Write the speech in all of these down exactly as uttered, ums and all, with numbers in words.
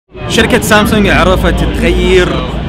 شركة سامسونج عرفت تغير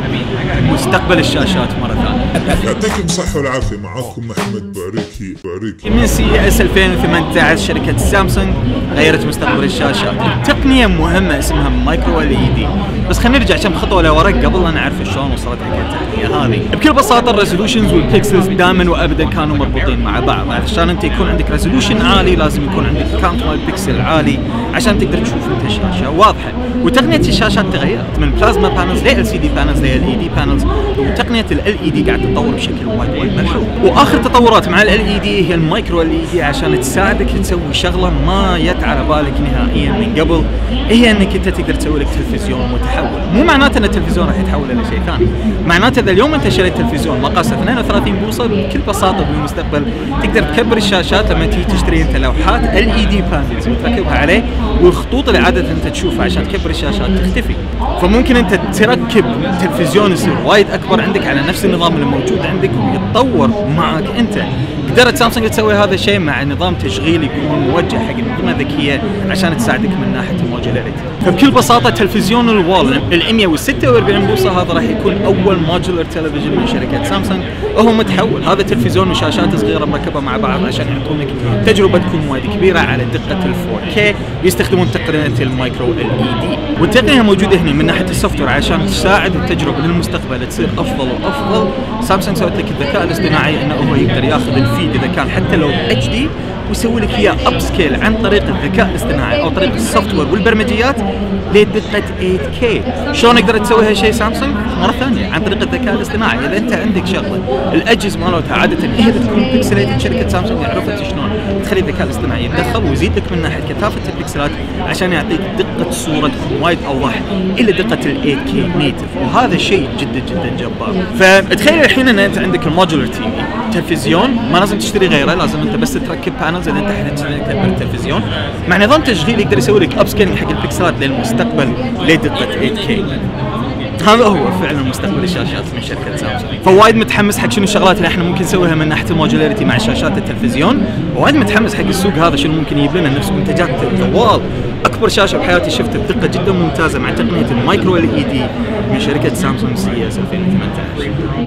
مستقبل الشاشات مرة ثانية. يعطيكم الصحة والعافية، معاكم محمد باريكي باريكي. من سي اس ألفين وثمانية عشر شركة سامسونج غيرت مستقبل الشاشات. التقنية مهمة اسمها مايكرو ال اي دي، بس خلينا نرجع كم خطوة لورا قبل لا نعرف شلون وصلت حق التقنية هذه. بكل بساطة الريزولوشنز والبيكسلز دائما وابدا كانوا مربوطين مع بعض، عشان انت يكون عندك ريزولوشن عالي لازم يكون عندك كاونت مال بيكسل عالي عشان تقدر تشوف انت الشاشة واضحة. وتقنية الشاشات تغيرت من بلازما بانلز ل ال سي دي بانلز ل ال اي دي بانلز، وتقنية ال اي دي قاعد تتطور بشكل وايد وايد ملحوظ. واخر تطورات مع ال اي دي هي المايكرو ال اي دي عشان تساعدك تسوي شغله ما جت على بالك نهائيا من قبل، هي انك انت تقدر تسوي لك تلفزيون متحول. مو معناته ان التلفزيون راح يتحول الى شيء ثاني، معناته اذا اليوم انت شريت تلفزيون مقاسه اثنين وثلاثين بوصه بكل بساطه بالمستقبل تقدر تكبر الشاشات لما تيجي تشتري انت لوحات ال اي دي بانلز وتركبها عليه، والخطوط اللي عاده انت تشوفها عشان تكبر الشاشات تختفي. فممكن انت تركب تلفزيون يصير وايد اكبر عندك على نفس النظام اللي موجود عندك ويتطور معك انت. قدرت سامسونج تسوي هذا الشيء مع نظام تشغيل يكون موجه حق الانظمه الذكيه عشان تساعدك من ناحيه الموديولاريتي. فبكل بساطه تلفزيون الوال ال مئة وستة وأربعين بوصه هذا راح يكون اول موديولر تلفزيون من شركه سامسونج، وهو متحول. هذا تلفزيون وشاشات صغيره مركبه مع بعض عشان يعطونك تجربه تكون وايد كبيره على دقه ال فور كي، يستخدمون تقنيه المايكرو ال اي دي. والتقنيه موجوده هنا من ناحيه السوفت وير عشان تساعد التجربه للمستقبل تصير افضل وافضل. سامسونج سوت لك الذكاء الاصطناعي انه هو يقدر ياخذ الفيد اذا كان حتى لو اتش دي ويسوي لك فيها اب سكيل عن طريق الذكاء الاصطناعي او طريق السوفت وير والبرمجيات لدقه ثمانية كي. شلون قدرت تسوي هالشيء سامسونج؟ مره ثانيه عن طريق الذكاء الاصطناعي. اذا انت عندك شغله الاجهزه مالتها عاده هي بتكون بيكسليتد، شركه سامسونج عرفت شلون تخلي الذكاء الاصطناعي يتدخل ويزيد لك من ناحيه كثافه البكسلات عشان يعطيك دقه صوره تكون وايد اوضح الى دقه ال ثمانية كي نيتف، وهذا شيء جدا جدا جبار. فتخيل الحين ان انت عندك الموديولر تي في تلفزيون، ما لازم تشتري غيره، لازم انت بس تركب بانلز اذا انت حابب تكبر التلفزيون مع نظام تشغيل يقدر يسوي لك اب سكيلينج حق البكسلات للمستقبل لدقه ثمانية كي. هذا هو فعلا مستقبل الشاشات من شركه سامسونج. فوايد متحمس حق شنو الشغلات اللي احنا ممكن نسويها من ناحيه الموديولاريتي مع شاشات التلفزيون، ووايد متحمس حق السوق هذا شنو ممكن يجيب لنا نفس منتجات الوال. اكبر شاشه بحياتي شفتها بدقه جدا ممتازه مع تقنيه المايكرو ال اي دي من شركه سامسونج سي اس ألفين وثمانية عشر.